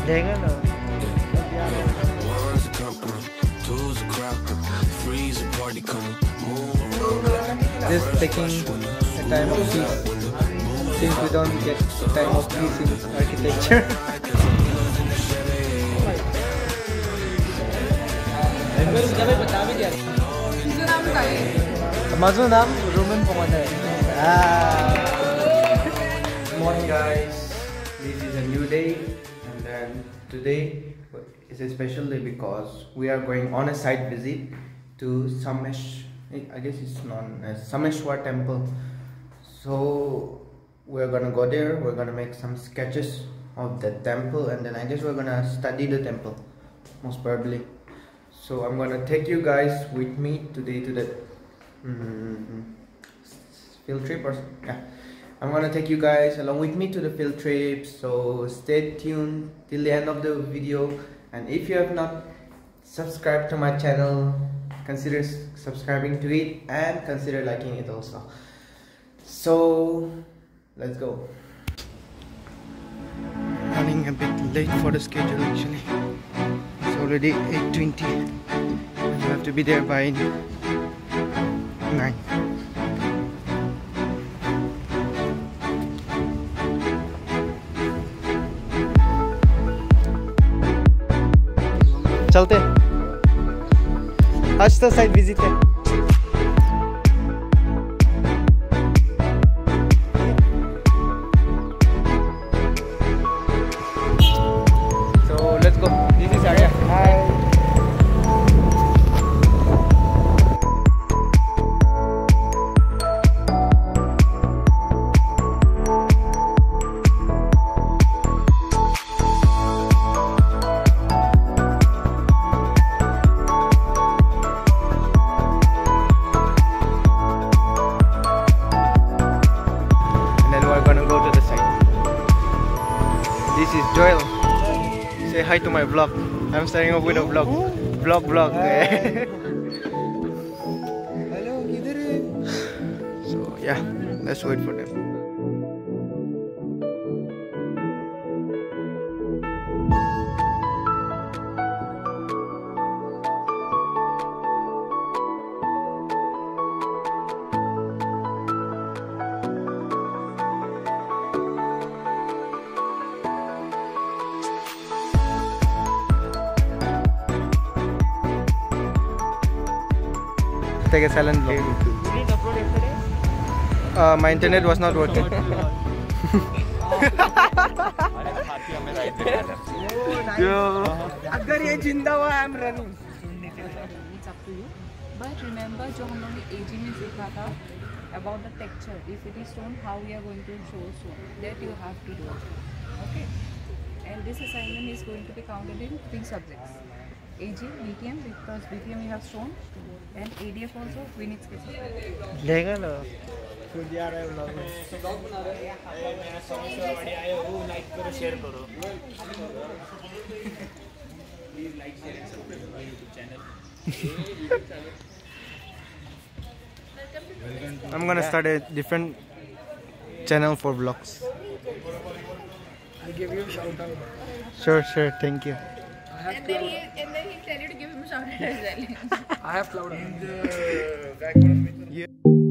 Dengar no. Just taking a time of peace, since we don't get time of peace in architecture. Amazon naam Roman Pomada. Good morning, guys. This is a new day, and then today is a special day because we are going on a site visit to Samesh. I guess it's known as Sameshwar Temple. So we're gonna go there. We're gonna make some sketches of the temple, and then I guess we're gonna study the temple, most probably. So I'm gonna take you guys with me today to the field trip, or yeah, I'm gonna take you guys along with me to the field trip. So stay tuned till the end of the video, and if you have not subscribed to my channel, consider subscribing to it and consider liking it also. So let's go. Running a bit late for the schedule actually. It's already 8:20. You have to be there by 9. चलते आज तो site visit है. So let's go. This is Arya. Hi. This is Joel. Say hi to my vlog. I'm starting off with a vlog. Vlog. Hello, kidhar hai? So yeah, let's wait for them. Take a silent vlog. You didn't upload yesterday? My internet was not working. अगर ये जिंदा हुआ I am running. It's up to you. But remember जो हम लोग ने AG में सीखा था about the texture. If it is stone, how we are going to show stone. That you have to do. Okay. And this assignment is going to be counted in 3 subjects. AG, BTM, because BTM we have stone, and ADF also we need sketches. लेगा ना. खुद यार है vlog में vlog बना रहे हैं. मेरा समोसा बढ़िया है वो लाइक करो शेयर करो. Please like share and subscribe to my YouTube channel. I'm gonna start a different channel for vlogs. I give you a shout out. Sure, thank you. And then he tell you to give him a shout out as well. I have cloud in the Yeah.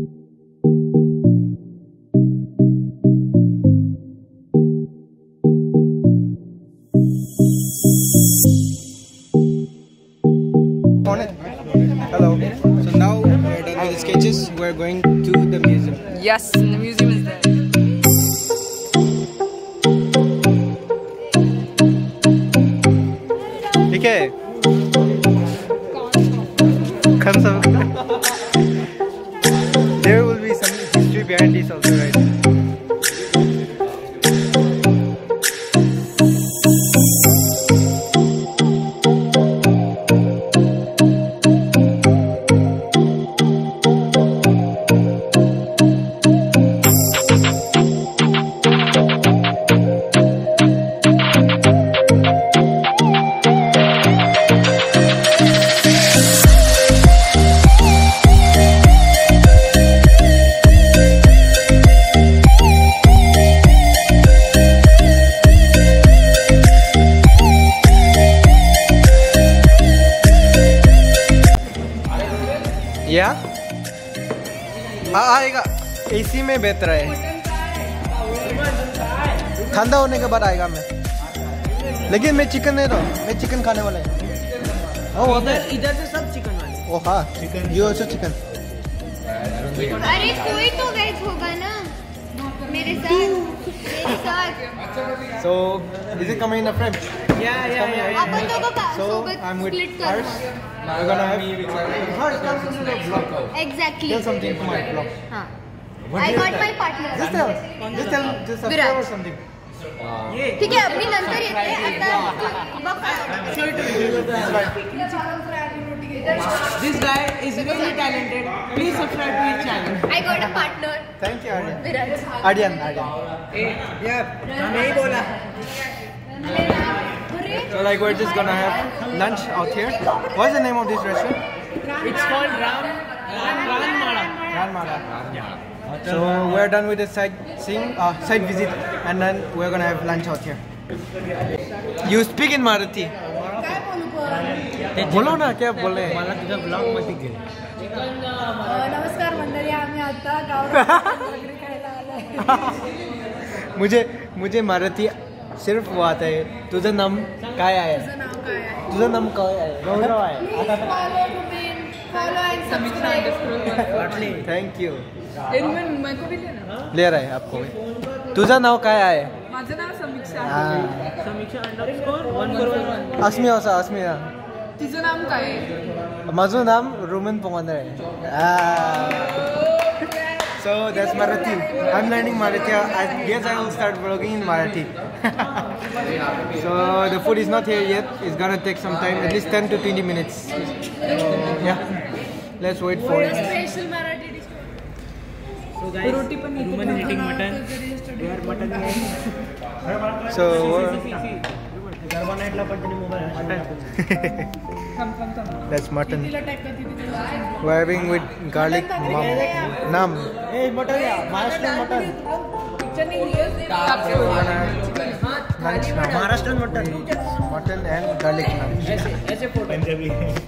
Hello. So now we're done with the sketches. We're going to the museum. Yes, the museum is there. Okay. Comes up. There will be some history behind this also, right? आएगा, AC में बेहतर है, ठंडा होने के बाद आएगा मैं। लेकिन मैं चिकन नहीं, तो मैं चिकन खाने वाला है। इधर से सब चिकन वाले। ओ हाँ, चिकन, ये ऑल्सो चिकन। अरे कोई तो वेज होगा ना मेरे साथ। So is it coming in a frame? Yeah. अपन तो को So I'm with split कर Harsh. We're gonna have Harsh, come to the vlog. Exactly. Tell something to my vlog. हाँ. I got my partner. Just tell subscribe or something. ठीक है अभी नंतर येते आता This guy is really talented. Please subscribe to his channel. I got a partner. Thank you, Aryan. Viraj. Aryan. नहीं बोला। So like we're just gonna have lunch out here. What's the name of this restaurant? It's called Ranmara. Ranmara. So we're done with the site visit, and then we're gonna have lunch out here. You speak in Marathi. बोलो ना, क्या बोले? मला तुझा blog मध्ये घे। नमस्कार मंडळी, आम्ही आता गावरान वगैरे खायला आलोय। मुझे मराठी सिर्फ वो आता है। तुझं नाम काय आहे? तुझं नाम काय आहे? गौरव आहे। Follow and subscribe. Thank you. मेरे को भी लेना। ले रहा है आपको भी। तुझं नाव काय आहे? माझं नाव समीक्षा आहे। समीक्षा _141। अस्मी असा अस्मिया। तिचं नाम काय आहे? माझं नाम रोमन पोंगांदर आहे। So that's Marathi. I'm learning Marathi. I guess I will start vlogging in Marathi. So the food is not here yet. It's gonna take some time, at least 10 to 20 minutes. Yeah, let's wait for it. Special Marathi dish. रोटी पण इथे Woman eating mutton. Where mutton is. So that's mutton. We're having with garlic nam. Hey, mutton ya. Maharashtrian mutton. Lunch now. Maharashtrian mutton. Mutton and garlic naan. ऐसे photo. Punjabi.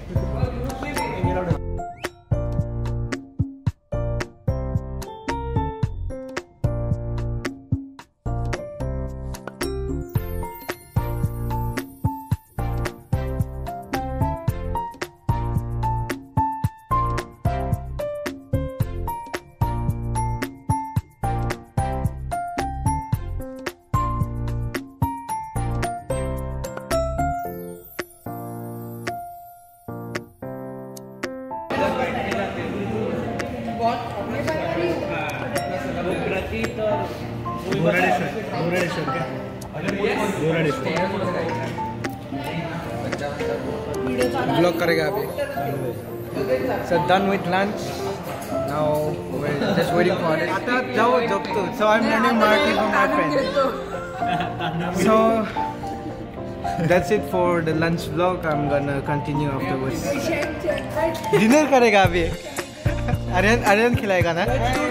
Vlog करेगा अभी. So done with lunch. Now we're just waiting for it. आता जाओ job to. So I'm learning Marathi from my friend. So that's it for the lunch vlog. I'm gonna continue afterwards. Dinner करेगा अभी. आर्यन खिलाएगा ना?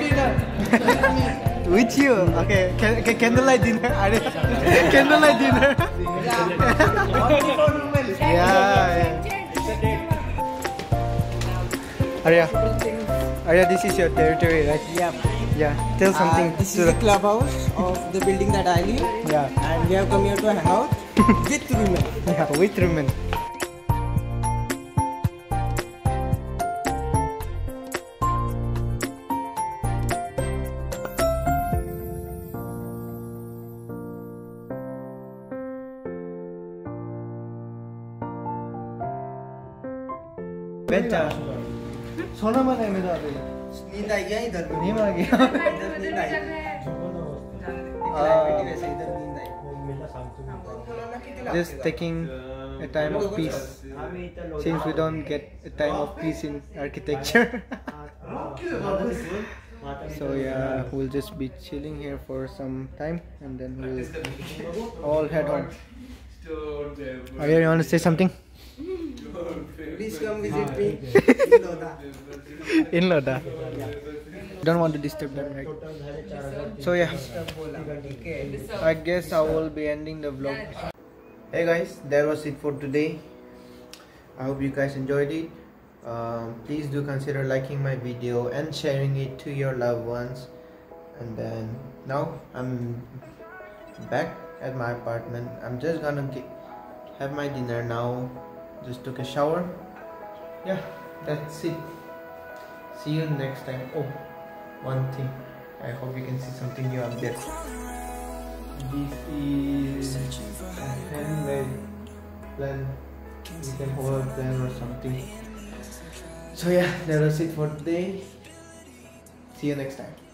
With you, okay. Candlelight dinner. Candlelight dinner. Yeah. Arya, this is your territory, right? Yeah. Tell something. This is the clubhouse of the building that I live. Yeah. And we have come here to hang out with women. Yeah, with women. बेचा सोना मन है मेरा अभी नींद आई क्या इधर? नींद आ गया इधर नींद आई। वैसे इधर नींद आई। just taking a time of peace since we don't get a time of peace in architecture. So yeah, we'll just be chilling here for some time and then we'll all head home. Arya, you want to say something? Please come visit me in Lodha. In Lodha. Don't want to disturb them, right? So yeah, I guess I will be ending the vlog. Hey guys, that was it for today. I hope you guys enjoyed it. please do consider liking my video and sharing it to your loved ones. And then now I'm back at my apartment. I'm just gonna have my dinner now. Just took a shower. Yeah, that's it. See you next time. Oh, one thing, I hope you can see something new up there. This is a handmade plant. You can hold a plant or something. So yeah, that was it for today. See you next time.